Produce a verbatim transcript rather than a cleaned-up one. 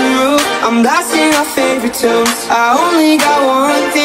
roof, I'm blasting our favorite tunes. I only got one thing